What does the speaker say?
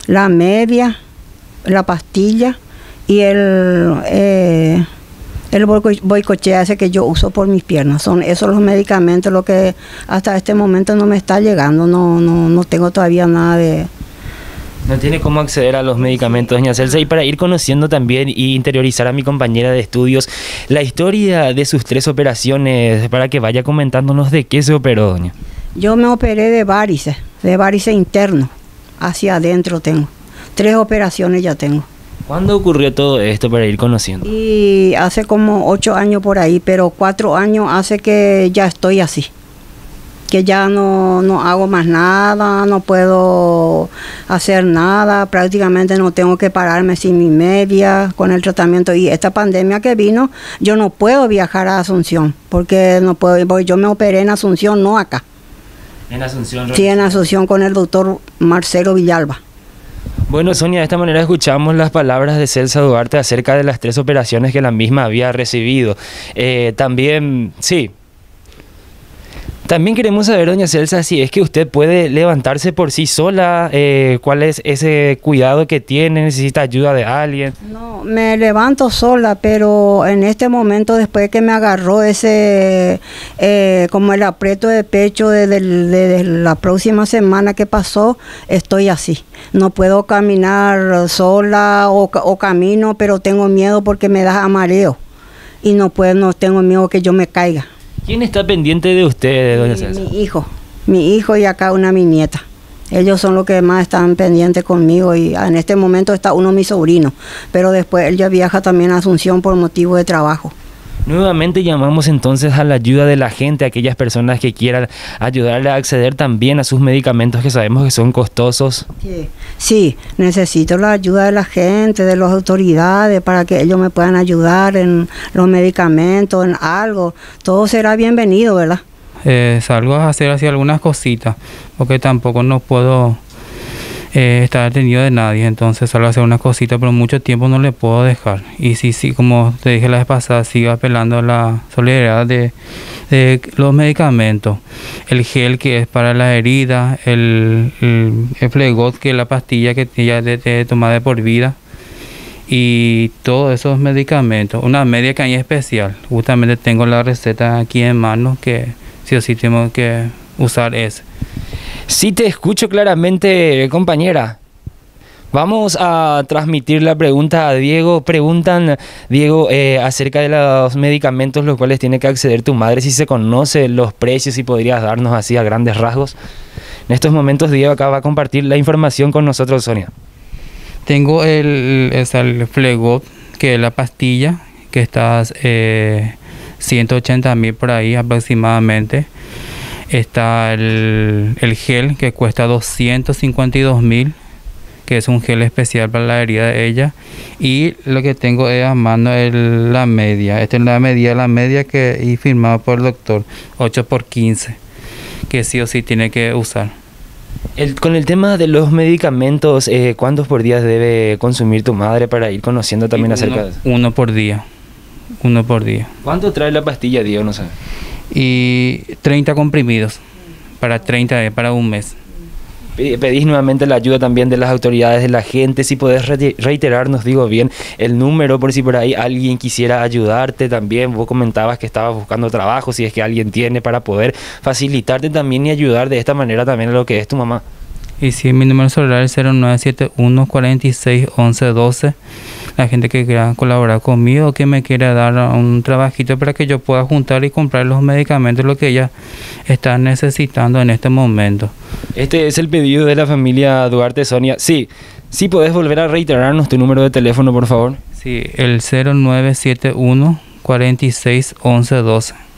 la media, la pastilla y el boicochea ese que yo uso por mis piernas. Son esos los medicamentos lo que hasta este momento no me está llegando. No tengo todavía nada de... No tiene cómo acceder a los medicamentos, doña Celsa. Y para ir conociendo también y interiorizar a mi compañera de estudios la historia de sus 3 operaciones, para que vaya comentándonos de qué se operó, doña. Yo me operé de varices interno, hacia adentro tengo. 3 operaciones ya tengo. ¿Cuándo ocurrió todo esto para ir conociendo? Y hace como 8 años por ahí, pero 4 años hace que ya estoy así. Que ya no hago más nada, no puedo hacer nada, prácticamente no tengo que pararme sin mi media con el tratamiento. Y esta pandemia que vino, yo no puedo viajar a Asunción, porque no puedo, porque yo me operé en Asunción, no acá. ¿En Asunción? Sí, en Asunción con el doctor Marcelo Villalba. Bueno, Sonia, de esta manera escuchamos las palabras de Celsa Duarte acerca de las 3 operaciones que la misma había recibido. También queremos saber, doña Celsa, si es que usted puede levantarse por sí sola, cuál es ese cuidado que tiene, necesita ayuda de alguien. No, me levanto sola, pero en este momento, después que me agarró ese, como el aprieto de pecho desde la próxima semana que pasó, estoy así. No puedo caminar sola o camino, pero tengo miedo porque me da mareo y no tengo miedo que yo me caiga. ¿Quién está pendiente de usted, doña Celsa? Mi hijo y acá mi nieta. Ellos son los que más están pendientes conmigo y en este momento está uno de mis sobrinos, pero después él ya viaja también a Asunción por motivo de trabajo. Nuevamente llamamos entonces a la ayuda de la gente, a aquellas personas que quieran ayudarle a acceder también a sus medicamentos que sabemos que son costosos. Sí, necesito la ayuda de la gente, de las autoridades, para que ellos me puedan ayudar en los medicamentos, en algo. Todo será bienvenido, ¿verdad? Salgo a hacer así algunas cositas, porque tampoco no puedo estar detenido de nadie, entonces salgo a hacer unas cositas, pero mucho tiempo no le puedo dejar. Y sí, como te dije la vez pasada, sigo apelando a la solidaridad de los medicamentos. El gel que es para las heridas, el Flegot, que es la pastilla que ya de tomar de por vida, y todos esos medicamentos. Una media caña especial, justamente tengo la receta aquí en mano, que sí o sí tengo que usar ese. Sí, te escucho claramente, compañera. Vamos a transmitir la pregunta a Diego. Preguntan, Diego, acerca de los medicamentos los cuales tiene que acceder tu madre, si se conoce los precios y podrías darnos así a grandes rasgos. En estos momentos Diego acá va a compartir la información con nosotros, Sonia. Tengo el Flegot, que es la pastilla, que está 180.000 por ahí aproximadamente. Está el gel, que cuesta 252.000, que es un gel especial para la herida de ella. Y lo que tengo a mano es la media. Esta es la media que y firmada por el doctor, 8x15, que sí o sí tiene que usar. Con el tema de los medicamentos, ¿cuántos por día debe consumir tu madre para ir conociendo también acerca de eso? Uno por día. ¿Cuánto trae la pastilla, Diego? No sé. Y 30 comprimidos para un mes. Pedís nuevamente la ayuda también de las autoridades, de la gente. Si podés reiterarnos, digo bien, el número por si por ahí alguien quisiera ayudarte también. Vos comentabas que estabas buscando trabajo, si es que alguien tiene, para poder facilitarte también y ayudar de esta manera también a lo que es tu mamá. Y sí, mi número celular es 0971 46 11 12. La gente que quiera colaborar conmigo, que me quiera dar un trabajito para que yo pueda juntar y comprar los medicamentos, lo que ella está necesitando en este momento. Este es el pedido de la familia Duarte, Sonia. Sí, ¿podés volver a reiterarnos tu número de teléfono, por favor? Sí, el 0971 46 11 12.